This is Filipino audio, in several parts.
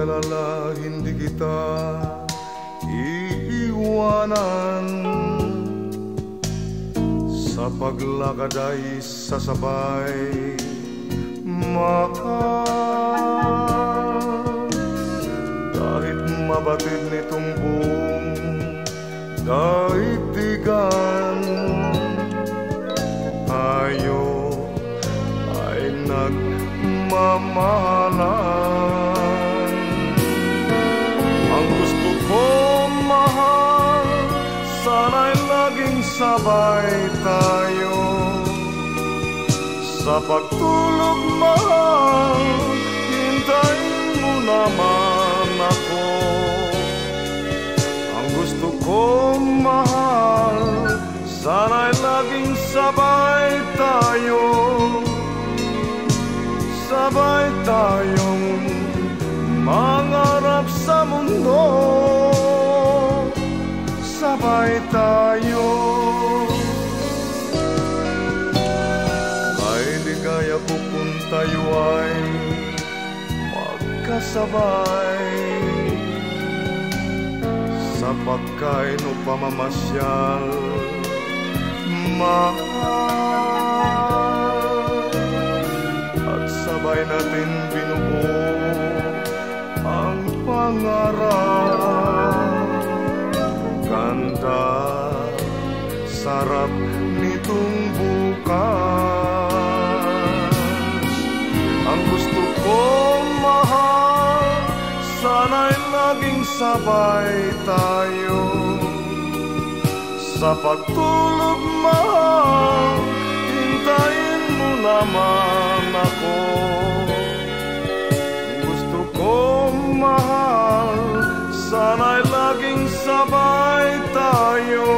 mag-alala, hindi kita iiwanan. Sa paglakad ay sasabay, mahal. Kahit mabatid nitong buong daigdigan, tayo ay nagmamahalan. Ang gusto ko, mahal, sana'y laging sabay tayo. Sa pagtulog, mahal, hintayin mo naman ako. Ang gusto ko, mahal, sana'y laging sabay tayo. Sabay tayong mangarap sa mundo. Sabay tayo. May ligaya ko kung tayo ay magkasabay. Sa pagkain o pamamasyal, mahal. At sabay natin binubuo ang pangarap. Ganda, sarap nitong bukas. Ang gusto ko, mahal, sana'y laging sabay tayo. Sa pagtulog, mahal, hintayin mo naman ako. Gusto ko, mahal, sana'y laging sabay tayo.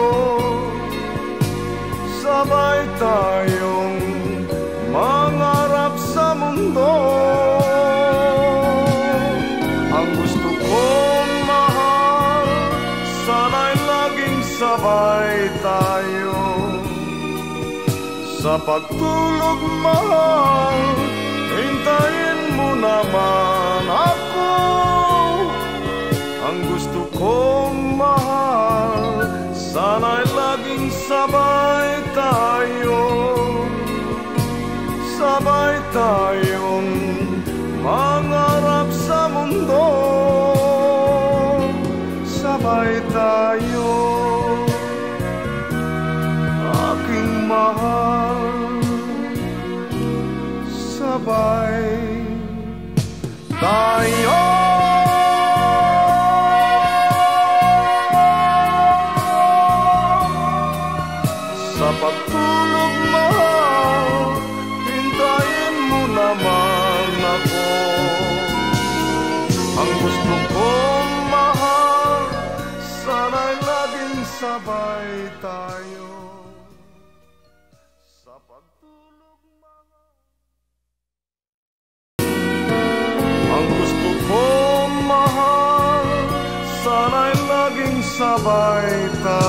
Sabay tayong mangarap sa mundo. Ang gusto ko, mahal, sana'y laging sabay tayo. Sa pagtulog, mahal, hintayin mo naman ako. Ang gusto ko, mahal, sana'y laging sabay tayo. Sabay tayong mangarap sa mundo. Sabay tayo, aking mahal. Sabay tayo. Sa pagtulog, mahal, hintayin mo naman ako. Ang gusto ko, mahal, sana'y laging sabay tayo. Sa pagtulog, mahal. Ang gusto ko, mahal, sana'y laging sabay tayo.